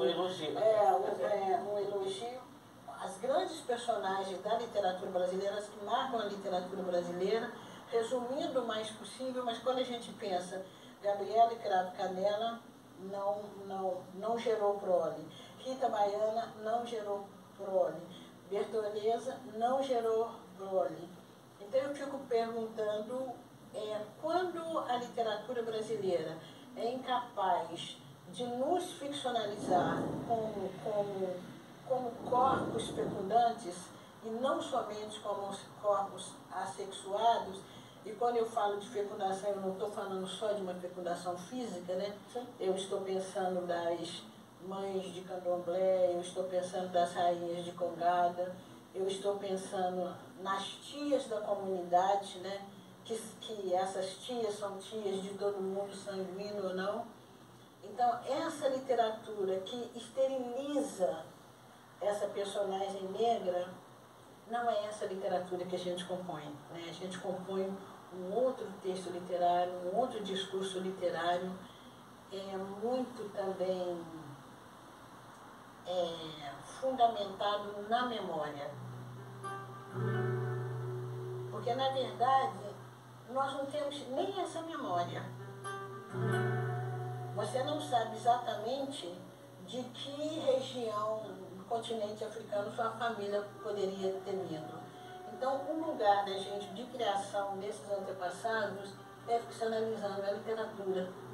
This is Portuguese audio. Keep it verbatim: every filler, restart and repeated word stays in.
Um elogio. É, um, é, um elogio. As grandes personagens da literatura brasileira, as que marcam a literatura brasileira, resumindo o mais possível, mas quando a gente pensa, Gabriela Cravo Canella não, não, não gerou prole, Rita Baiana não gerou prole, Bertoleza não gerou prole. Então eu fico perguntando, é, quando a literatura brasileira é incapaz de nos ficcionalizar como, como, como corpos fecundantes, e não somente como corpos assexuados, e quando eu falo de fecundação, eu não estou falando só de uma fecundação física, né? Eu estou pensando das mães de candomblé, eu estou pensando das rainhas de congada, eu estou pensando nas tias da comunidade, né? Que, que essas tias são tias de todo mundo, sanguíneo ou não. Então, essa literatura que esteriliza essa personagem negra, não é essa literatura que a gente compõe, né? A gente compõe um outro texto literário, um outro discurso literário, é muito também é, fundamentado na memória. Porque, na verdade, nós não temos nem essa memória. Você não sabe exatamente de que região do continente africano sua família poderia ter vindo. Então, o lugar da gente de criação desses antepassados é ficcionalizando a literatura.